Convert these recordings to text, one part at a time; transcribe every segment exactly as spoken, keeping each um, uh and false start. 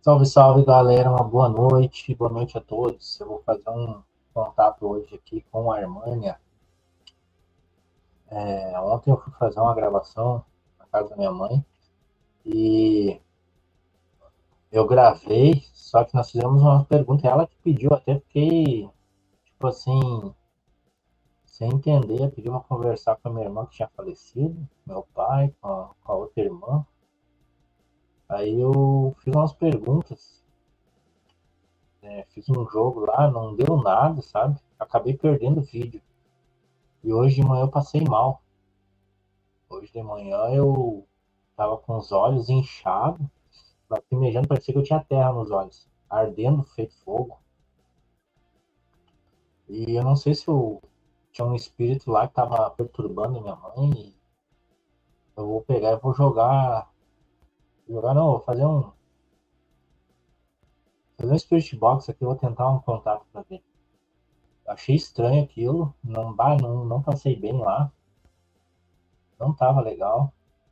Salve, salve, galera. Uma boa noite. Boa noite a todos. Eu vou fazer um contato hoje aqui com a Armânia. É, ontem eu fui fazer uma gravação na casa da minha mãe e eu gravei, só que nós fizemos uma pergunta. Ela que pediu, até fiquei, tipo assim, sem entender. Pediu pra conversar com a minha irmã que tinha falecido, meu pai, com a, com a outra irmã. Aí eu fiz umas perguntas, né, fiz um jogo lá, não deu nada, sabe? Acabei perdendo o vídeo. E hoje de manhã eu passei mal. Hoje de manhã eu tava com os olhos inchados, lacrimejando, parecia que eu tinha terra nos olhos, ardendo, feito fogo. E eu não sei se eu tinha um espírito lá que tava perturbando minha mãe. E eu vou pegar e vou jogar. Jogar não, vou fazer um. Fazer um Spirit Box aqui, vou tentar um contato pra ver. Achei estranho aquilo, não, bah, não, não passei bem lá, não tava legal.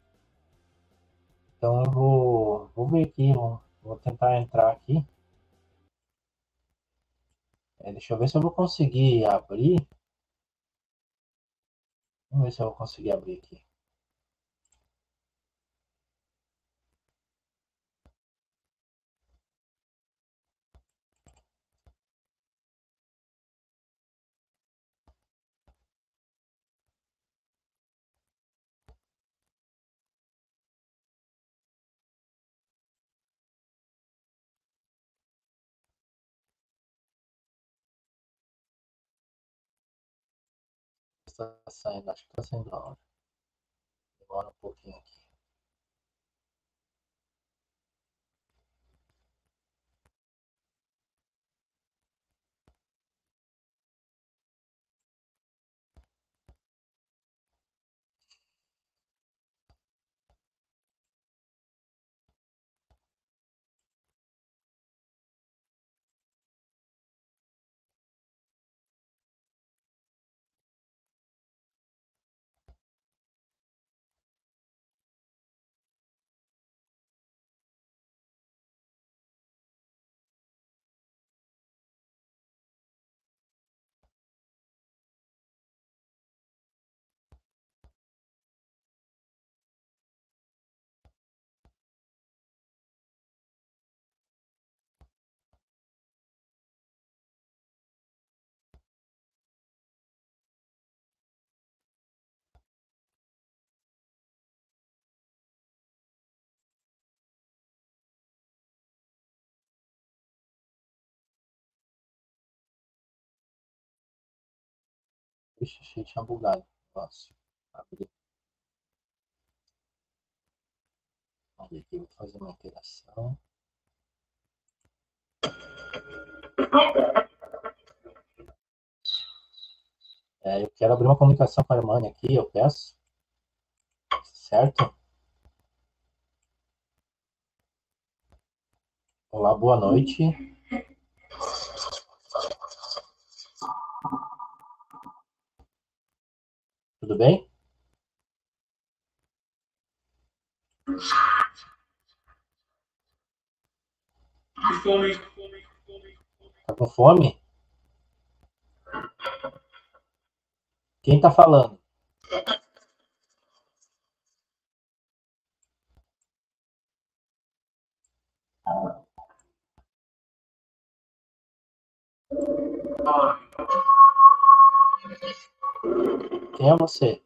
Então eu vou, vou ver aqui, vou, vou tentar entrar aqui. É, deixa eu ver se eu vou conseguir abrir. Vamos ver se eu vou conseguir abrir aqui. Está saindo, acho que está saindo áudio. Demora um pouquinho aqui. Ixi, achei que tinha bugado. Nossa, abri. Vamos ver aqui, vou fazer uma interação. É, eu quero abrir uma comunicação com a Armânia aqui, eu peço. Certo? Olá, boa noite. Tudo bem? Tá com fome? Quem tá falando? Quem é você?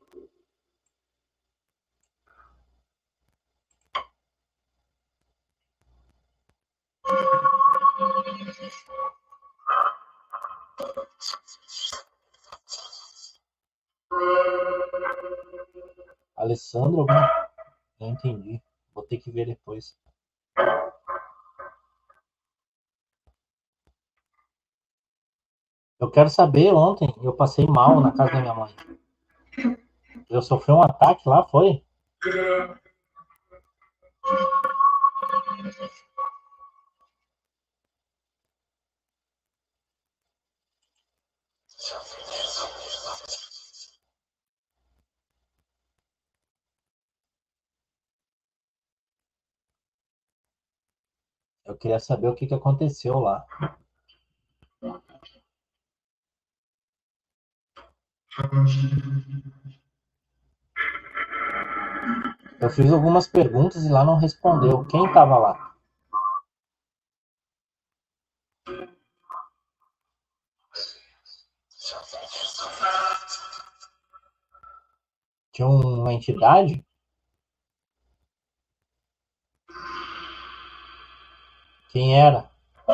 Alessandro? Não entendi. Vou ter que ver depois. Eu quero saber, ontem eu passei mal na casa da minha mãe. Eu sofri um ataque lá, foi? Eu queria saber o que que aconteceu lá. Eu fiz algumas perguntas e lá não respondeu. Quem estava lá? Tinha uma entidade? Quem era?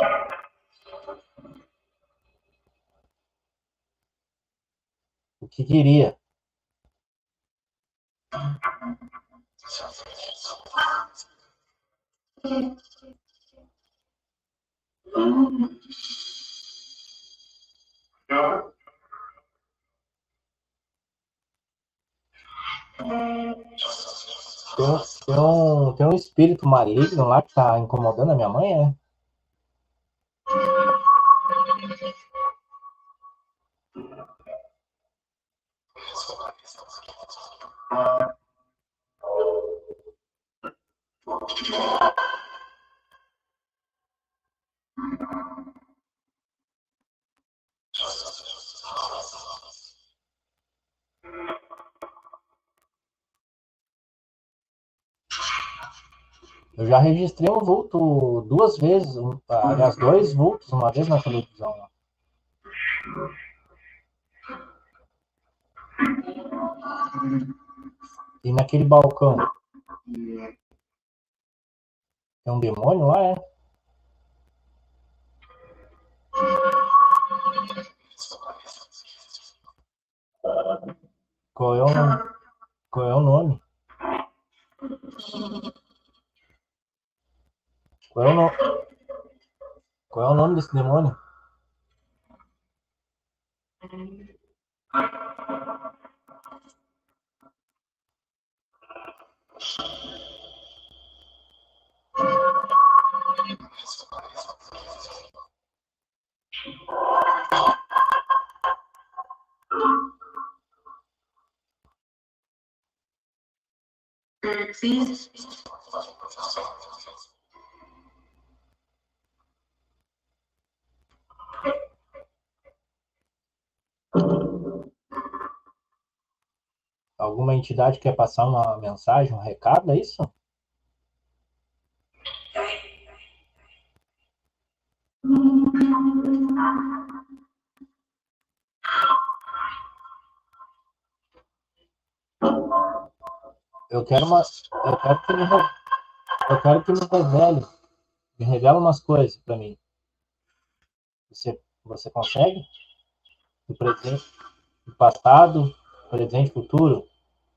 O que queria? Tem um, tem um, tem um espírito maligno lá que tá incomodando a minha mãe, né? Eu já registrei um vulto duas vezes, um, aliás, dois vultos, uma vez na televisão. E naquele balcão, tem um demônio lá, é? Qual é o nome? Qual é o nome? Qual é o, no... Qual é o nome desse demônio? Alguma entidade quer passar uma mensagem, um recado, é isso? Eu quero uma. Eu quero que me, eu quero que me revele. Me revela umas coisas pra mim. Você, você consegue? Do presente, do passado, presente, futuro?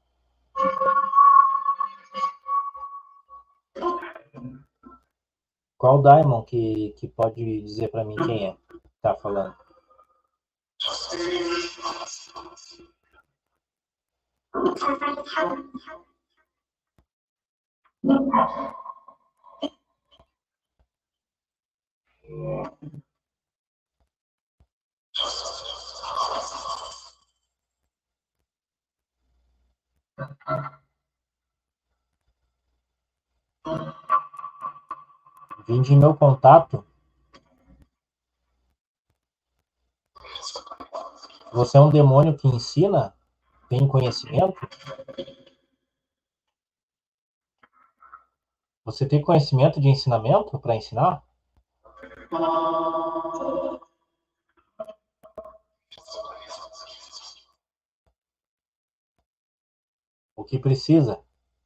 Qual Daimon que, que pode dizer pra mim quem é que tá falando? Vinde em meu contato. Você é um demônio que ensina? Tem conhecimento? Você tem conhecimento de ensinamento para ensinar? O que precisa?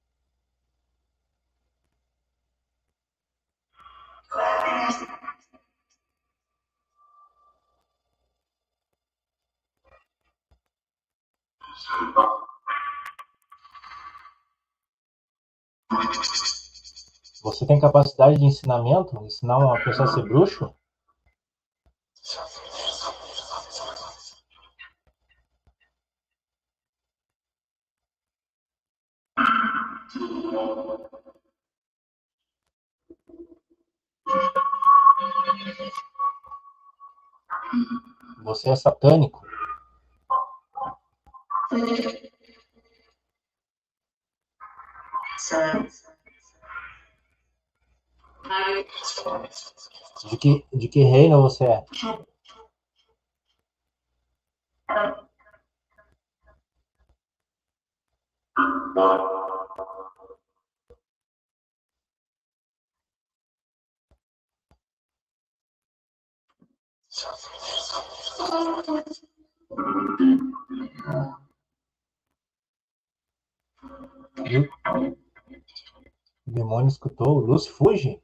Você tem capacidade de ensinamento? Ensinar uma pessoa a ser bruxo? Você é satânico? De que, de que reino você é? O demônio escutou. Luz fuge?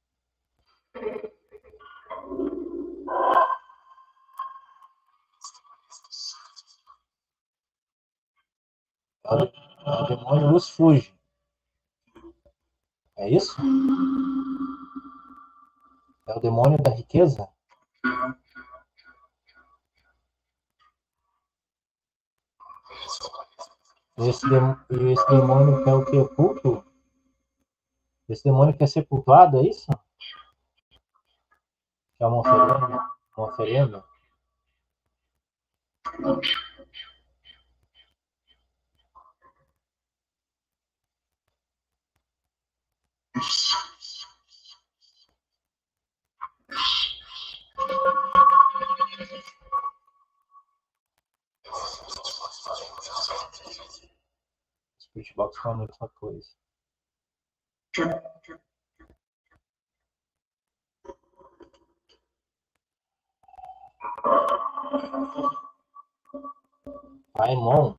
É o, é o demônio Luz fuge. É isso? É o demônio da riqueza? Esse, dem, esse demônio quer o que? Culto? Esse demônio quer ser cultuado, é isso? Quer uma oferenda? Uma oferenda? Spirit Box fala muita coisa. Paimon?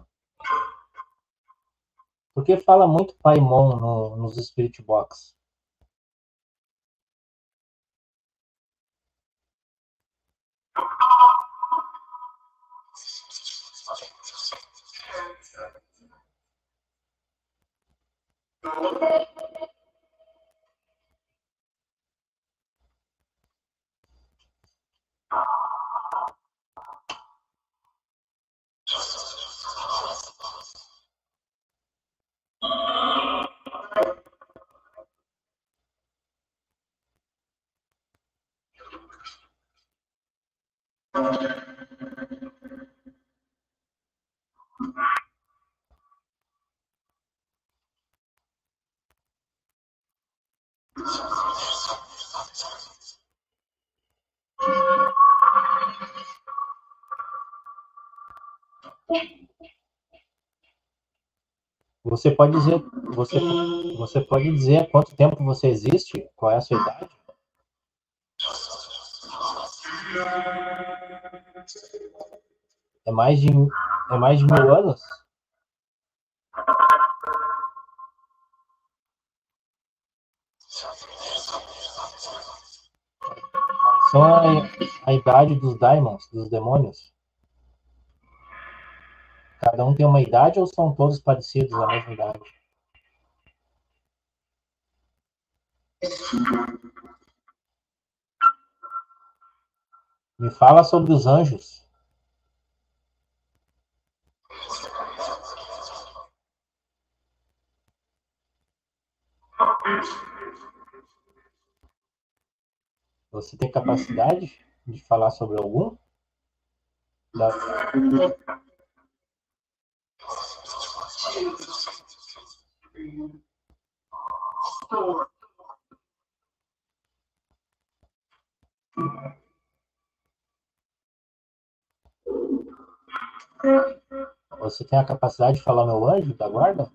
Por que fala muito Paimon no, nos Spirit Box? Você pode dizer, você, você pode dizer há quanto tempo você existe? Qual é a sua idade? É mais de, é mais de mil anos? São a, a idade dos daimons, dos demônios? Cada um tem uma idade ou são todos parecidos à mesma idade? Me fala sobre os anjos. Você tem capacidade de falar sobre algum? Da... Você tem a capacidade de falar meu anjo da guarda?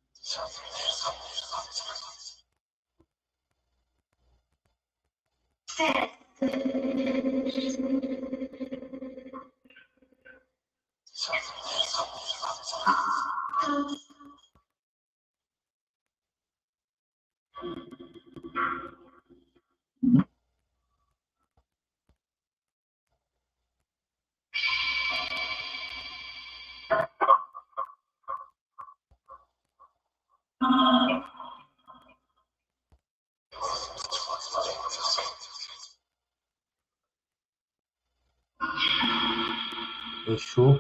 Exu.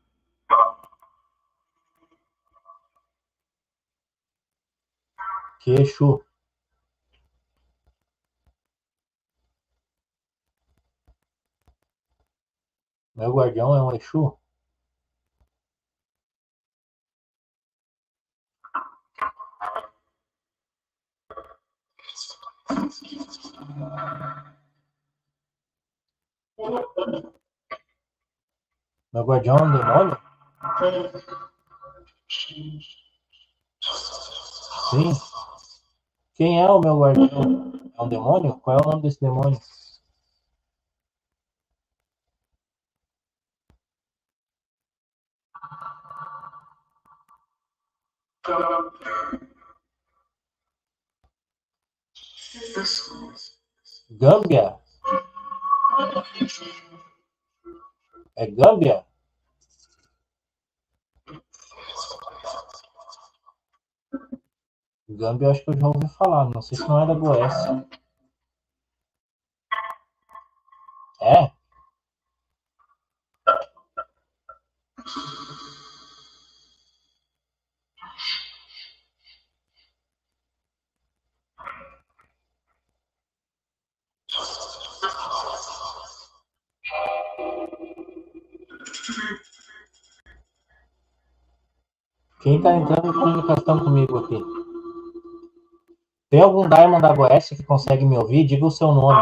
Que Exu? Meu guardião é um Exu? Meu guardião é um demônio? Sim. Quem é o meu guardião? É um demônio? Qual é o nome desse demônio? Gâmbia? É Gâmbia? Gâmbia eu acho que eu já ouvi falar, não sei se não é da Goécia. É? Quem tá entrando em comunicação comigo aqui? Tem algum Diamond da Goécia que consegue me ouvir? Diga o seu nome.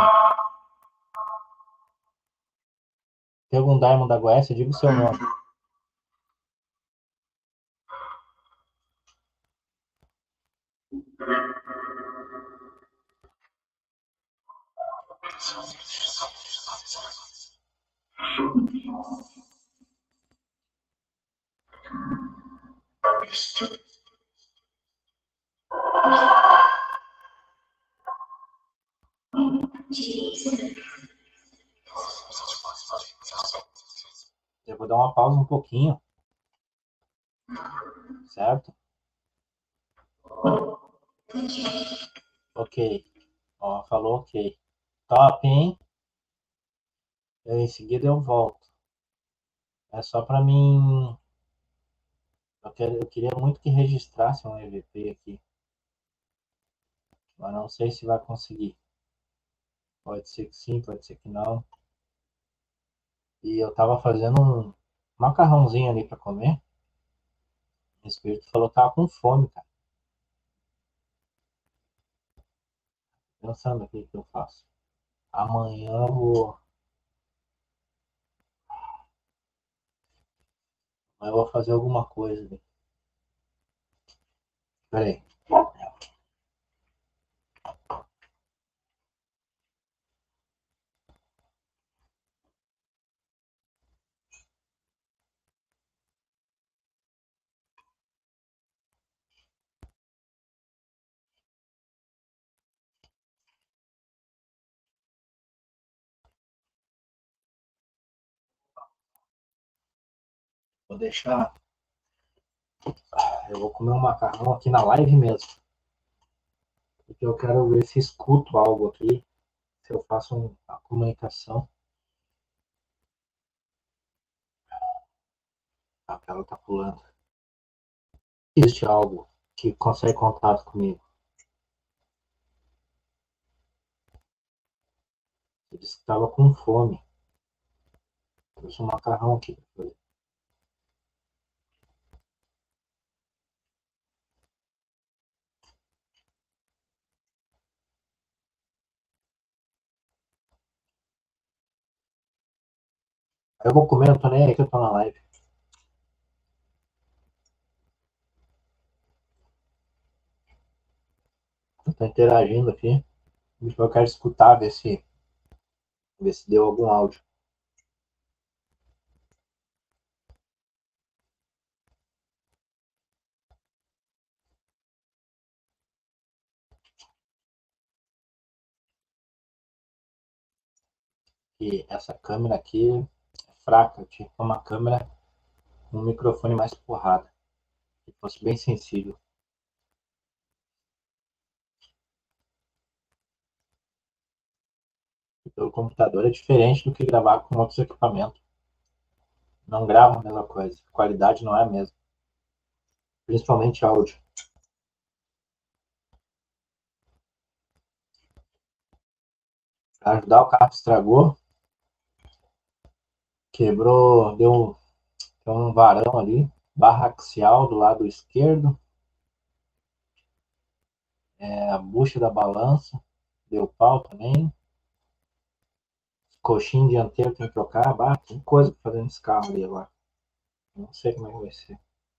Tem algum Diamond da Goécia? Diga o seu nome. Eu vou dar uma pausa um pouquinho. Certo? Ok. Ó, falou ok. Top, hein? Eu, em seguida eu volto. É só pra mim. Eu, quero, eu queria muito que registrasse um E V P aqui. Mas não sei se vai conseguir. Pode ser que sim, pode ser que não. E eu tava fazendo um macarrãozinho ali pra comer. O espírito falou que tava com fome, cara. Pensando aqui o que eu faço. Amanhã eu vou. Amanhã eu vou fazer alguma coisa ali. Peraí. Vou deixar. Eu vou comer um macarrão aqui na live mesmo. Porque eu quero ver se escuto algo aqui. Se eu faço um, uma comunicação. A tela tá pulando. Existe algo que consegue contato comigo. Ele disse que estava com fome. Trouxe um macarrão aqui. Eu vou comer, não tô nem aí que eu tô na live. Eu tô interagindo aqui. Eu quero escutar, ver se, ver se deu algum áudio. E essa câmera aqui é fraca. Eu tinha que ter uma câmera com um microfone mais porrada. Que fosse bem sensível. E pelo computador é diferente do que gravar com outros equipamentos. Não grava a mesma coisa. A qualidade não é a mesma. Principalmente áudio. Para ajudar, o carro estragou. Quebrou, deu um, deu um varão ali. Barra axial do lado esquerdo. É a bucha da balança. deu pau também. Coxinha dianteiro tem que trocar. Bah, tem coisa pra fazer nesse carro ali agora. Não sei como é que vai ser.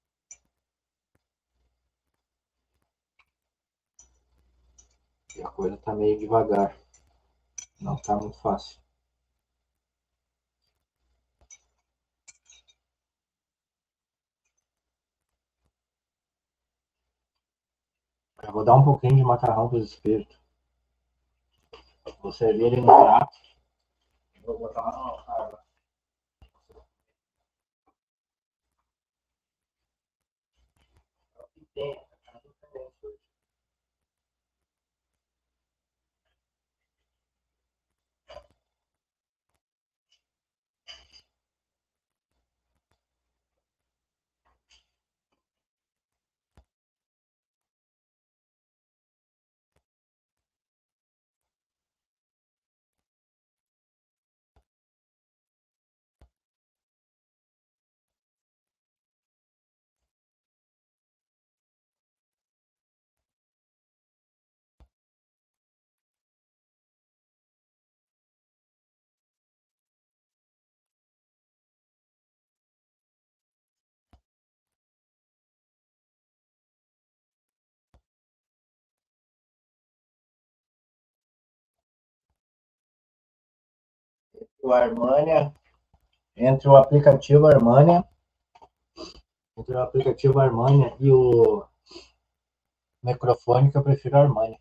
E a coisa tá meio devagar. Não tá muito fácil. Eu vou dar um pouquinho de macarrão para os espíritos. Vou servir ele no prato. Vou botar uma carga. O Armânia, entre o aplicativo Armânia, entre o aplicativo Armânia e o microfone, que eu prefiro a Armânia.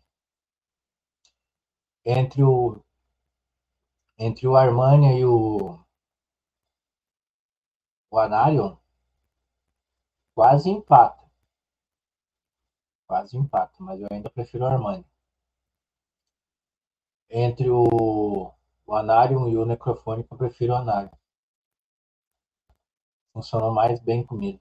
Entre o entre o Armânia e o, o Anarion, quase empata. Quase empata, mas eu ainda prefiro o Armânia. Entre o, o Anarion e o Necrofônico, eu prefiro o Anarion. Funcionou mais bem comigo.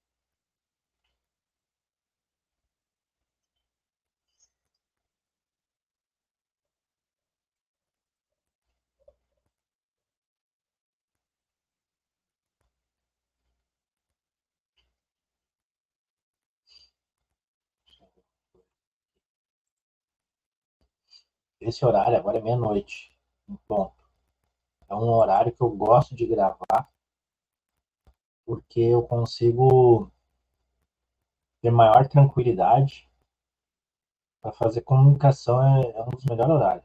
Esse horário agora é meia-noite, em ponto. É um horário que eu gosto de gravar, porque eu consigo ter maior tranquilidade para fazer comunicação. É, é um dos melhores horários.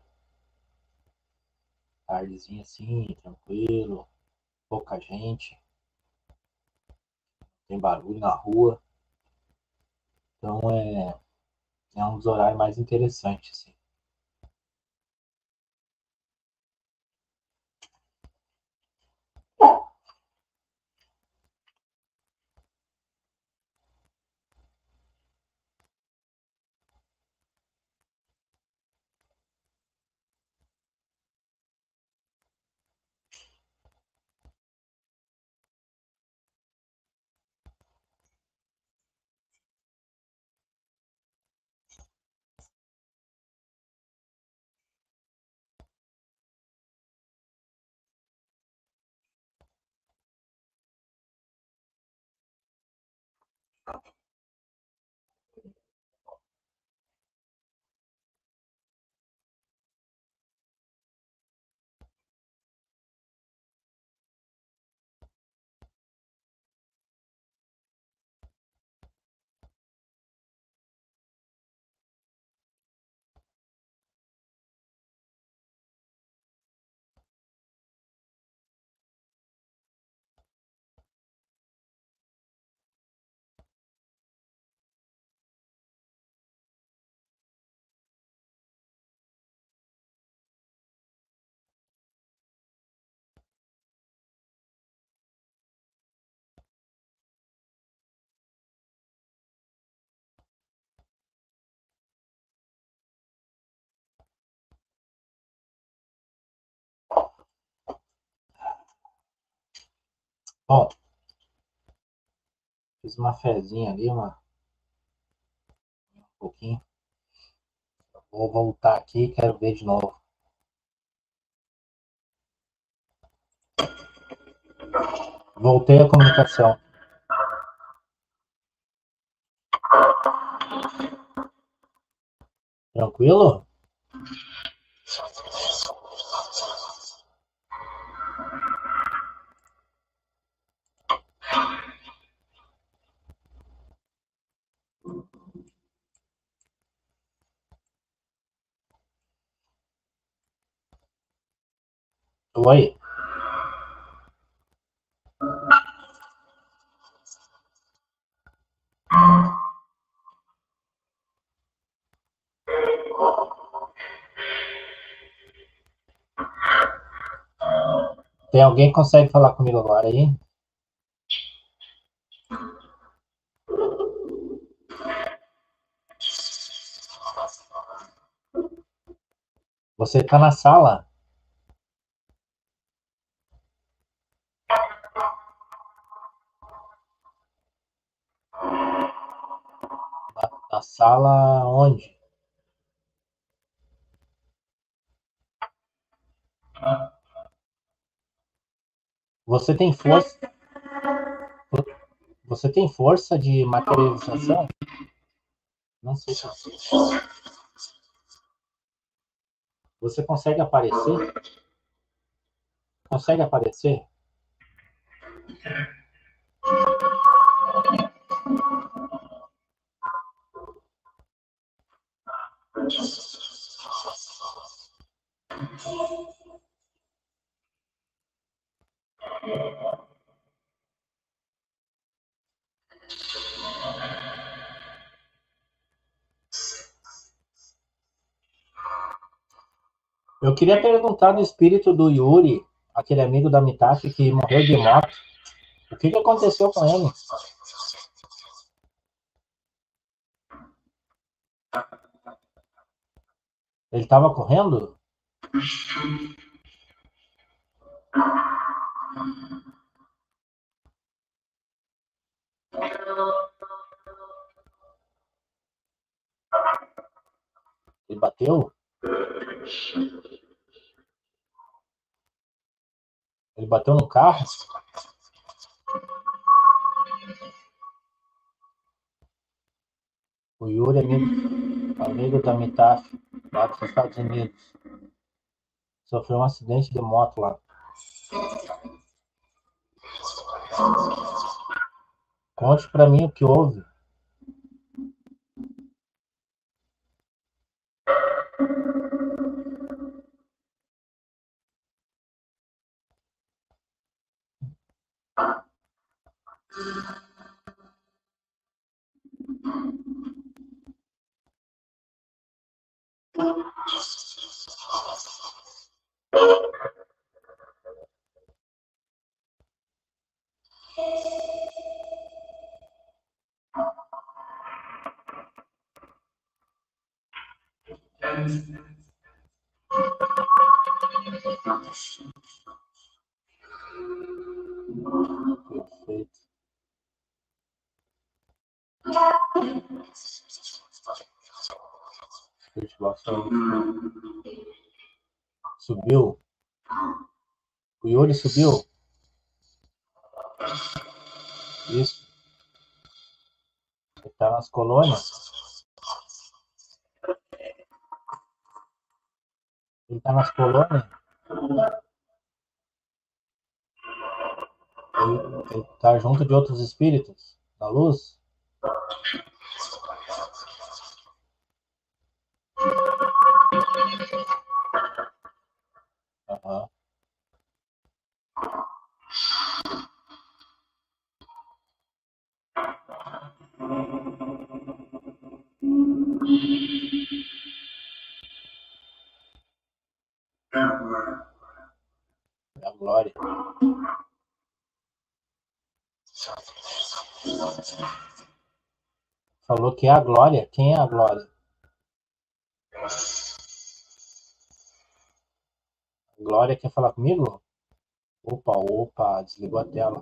Tardezinha assim, tranquilo, pouca gente, tem barulho na rua. Então é, é um dos horários mais interessantes, assim. Bom, fiz uma fezinha ali, uma, um pouquinho. Vou voltar aqui e quero ver de novo. Voltei à comunicação. Tranquilo? Oi. Tem alguém que consegue falar comigo agora aí? Você tá na sala? Na, na sala onde? Você tem força? Você tem força de materialização? Não sei se você consegue aparecer? Consegue aparecer? Eu queria perguntar do espírito do Yuri, aquele amigo da Mitachi que morreu de moto. O que, que aconteceu com ele? Ele estava correndo? Ele bateu? Ele bateu no carro? O Yuri, amigo, amigo da Mitachi, lá dos Estados Unidos, sofreu um acidente de moto lá. Conte pra mim o que houve. Perfeito. Subiu? O Yuri subiu? Isso. Ele tá nas colônias? Ele tá nas colônias? Ele, ele tá junto de outros espíritos? Da luz? Aham. É a Glória. Falou que é a Glória? Quem é a Glória? Glória quer falar comigo? Opa, opa, desligou a tela.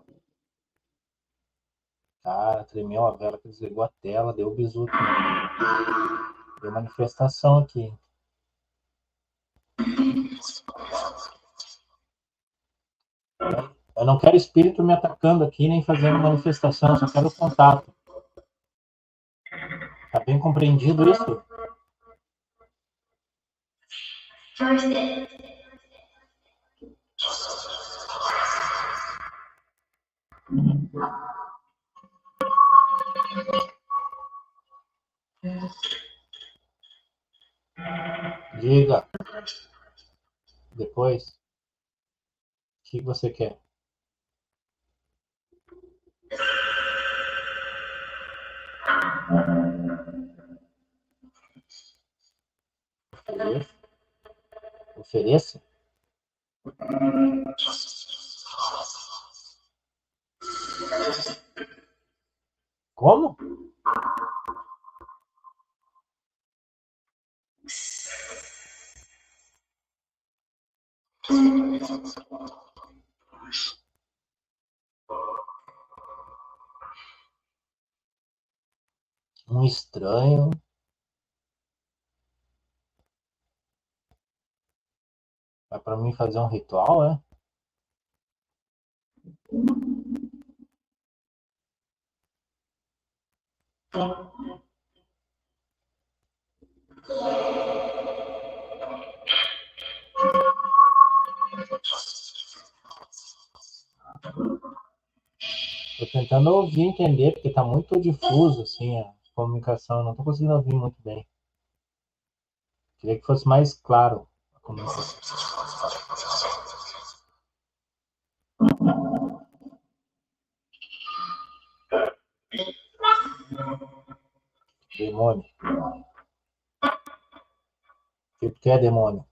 Cara, tremeu a vela que desligou a tela, deu bizu aqui. Deu manifestação aqui. Eu não quero espírito me atacando aqui, nem fazendo manifestação, só quero contato. Tá bem compreendido isso? Diga. Depois. que você quer? Ofereça? Ofereça? Como? Um estranho. É pra mim fazer um ritual, é? Tô tentando ouvir, entender, porque tá muito difuso, assim, a comunicação. Não tô conseguindo ouvir muito bem. Queria que fosse mais claro a comunicação. Demônio. O que é demônio?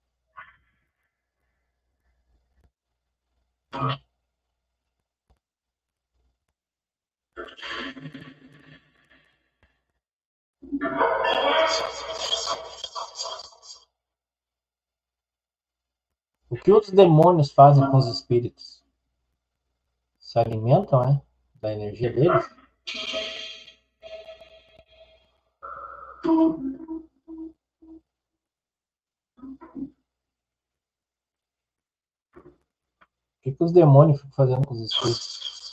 O que os demônios fazem com os espíritos? Se alimentam, né? Da energia deles? O que, que os demônios ficam fazendo com os espíritos?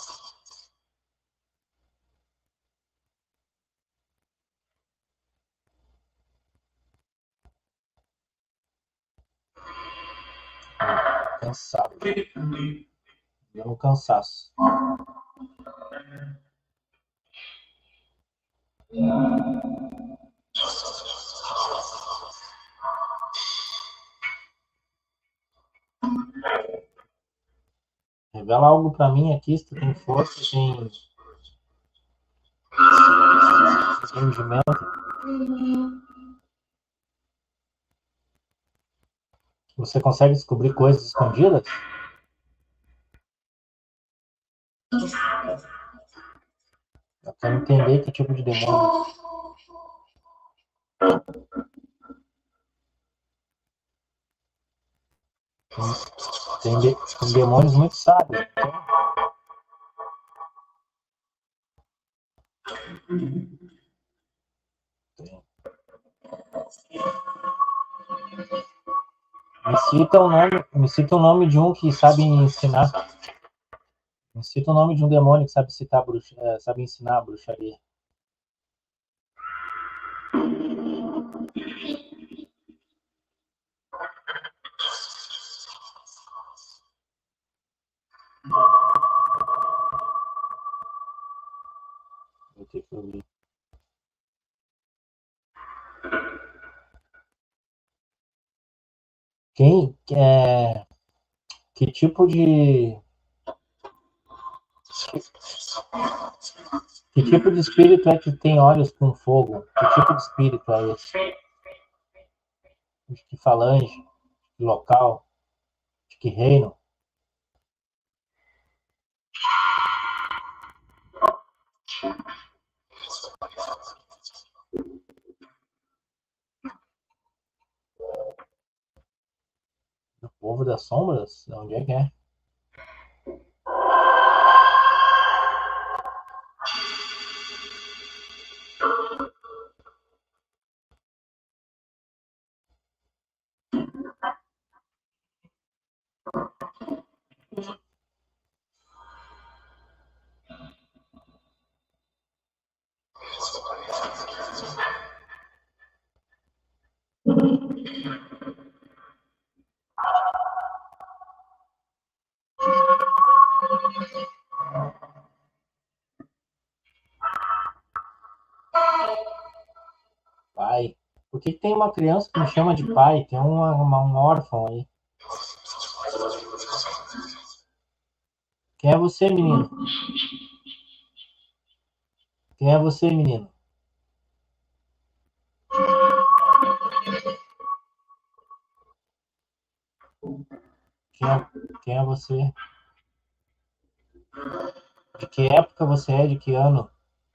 Cansado. Deu um cansaço. Revela algo pra mim aqui, se tu tem força, tem entendimento. Você consegue descobrir coisas escondidas? Eu quero entender que tipo de demônio. Tem, de, tem demônios muito sábios. Tem. Me cita o nome, me cita o nome de um que sabe ensinar. Me cita o nome de um demônio que sabe citar bruxa, sabe ensinar a bruxaria. Vou ter que ouvir. Quem é, que tipo de que tipo de espírito é que tem olhos com fogo? Que tipo de espírito é esse? De que falange? De que local? De que reino? Do povo das sombras? De onde é que é? Pai. Por que, que tem uma criança que me chama de pai? Tem uma, uma, um órfão aí. Quem é você, menino? Quem é você, menino? Quem é, quem é você? De que época você é? De que ano?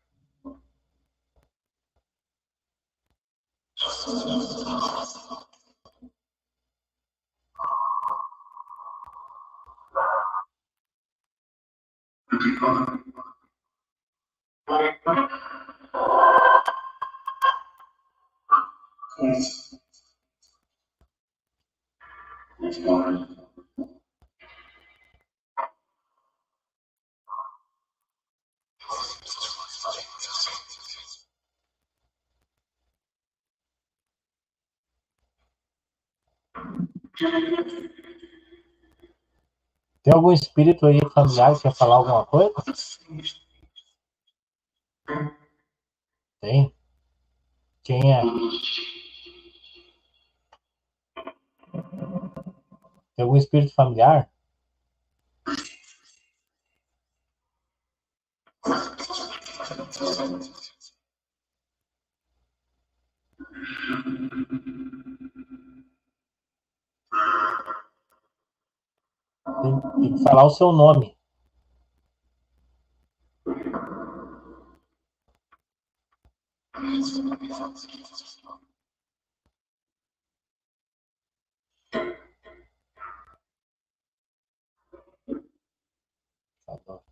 Tem algum espírito aí familiar que quer falar alguma coisa? Tem. Quem é? Tem algum espírito familiar? Tem, tem que falar o seu nome. Tá bom.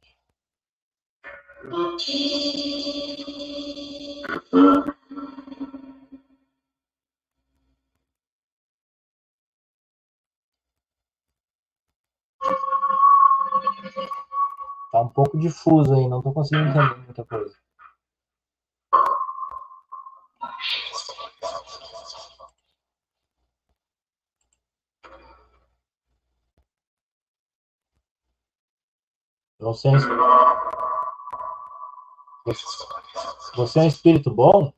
Tá um pouco difuso aí, não tô conseguindo entender muita coisa. Você é, você é um espírito bom?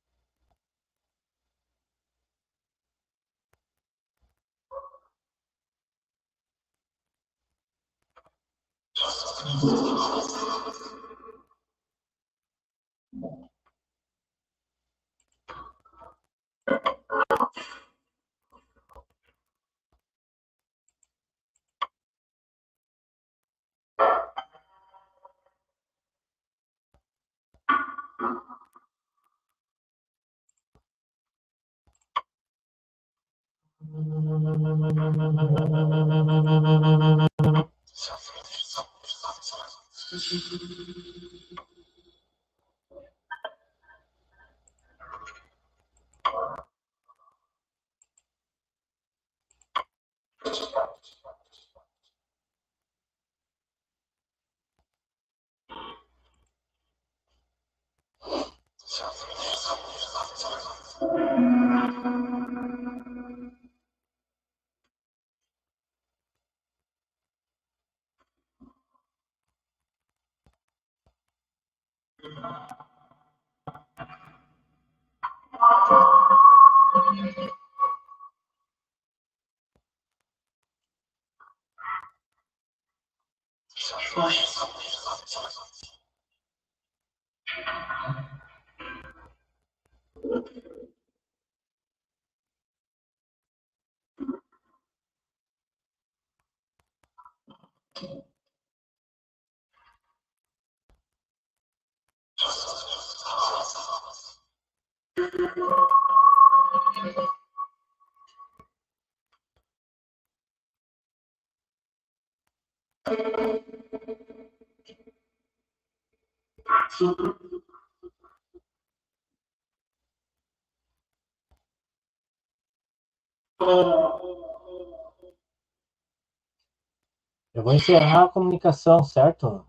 Eu vou encerrar a comunicação, certo?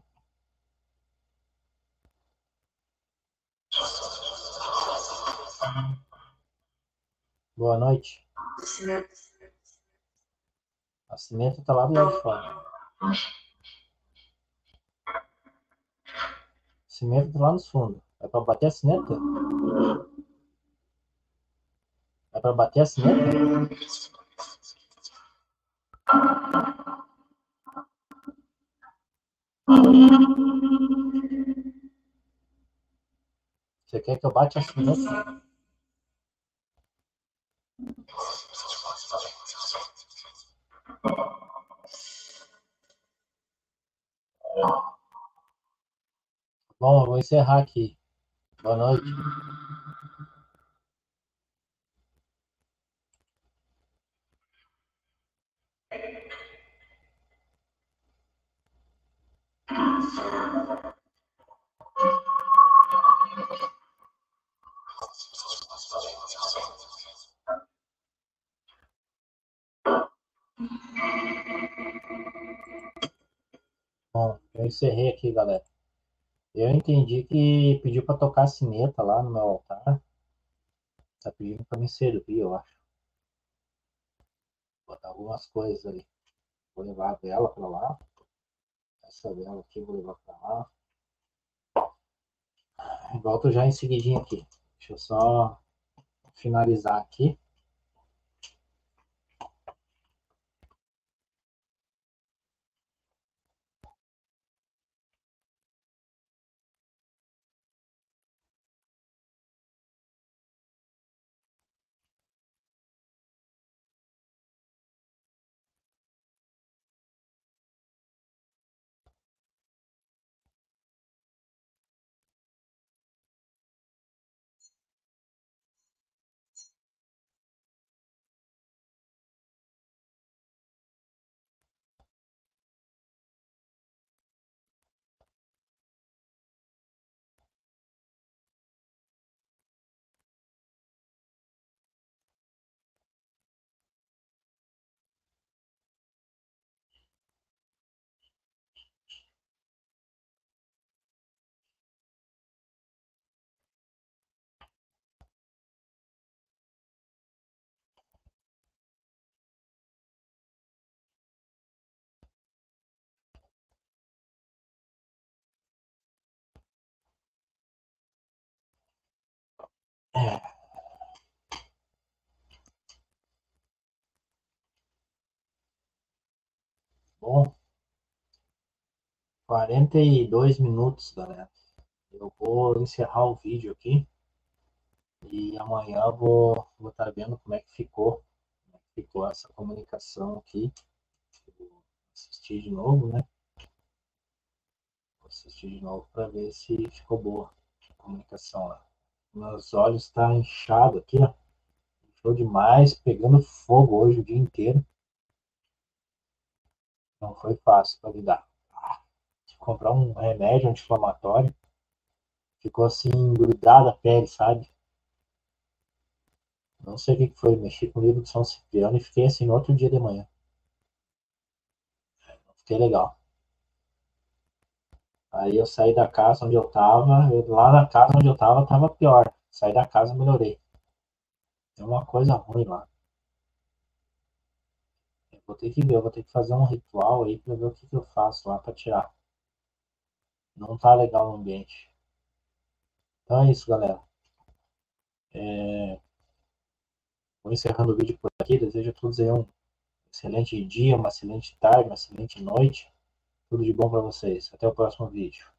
Boa noite. A cineta tá lá do lado de fora. A cineta tá lá no fundo. É pra bater a cineta? É pra bater a cineta? Você quer que eu bate assim, né? Bom, eu vou encerrar aqui. Boa noite. Bom, eu encerrei aqui, galera. Eu entendi que pediu para tocar sineta lá no meu altar. Tá pedindo para me servir, eu acho. Botar algumas coisas ali. Vou levar a vela para lá. Essa vela aqui eu vou levar para lá. Volto já em seguidinho aqui. Deixa eu só finalizar aqui. É, bom, quarenta e dois minutos, galera. Eu vou encerrar o vídeo aqui e amanhã eu vou vou estar vendo como é que ficou, como é que ficou essa comunicação aqui. Vou assistir de novo, né? Vou assistir de novo para ver se ficou boa a comunicação lá. Meus olhos estão tá inchado aqui, ó. Inchou demais, pegando fogo hoje o dia inteiro. Não foi fácil para lidar. Tive que comprar um remédio anti-inflamatório. Ficou assim, grudada a pele, sabe? Não sei o que foi, mexi com o livro de São Cipriano e fiquei assim no outro dia de manhã. Não fiquei legal. Aí eu saí da casa onde eu tava, eu, lá na casa onde eu tava, tava pior. Saí da casa, melhorei. É uma coisa ruim lá. Eu vou ter que ver, eu vou ter que fazer um ritual aí pra ver o que, que eu faço lá pra tirar. Não tá legal o ambiente. Então é isso, galera. É, vou encerrando o vídeo por aqui. Desejo a todos aí um excelente dia, uma excelente tarde, uma excelente noite. Tudo de bom para vocês. Até o próximo vídeo.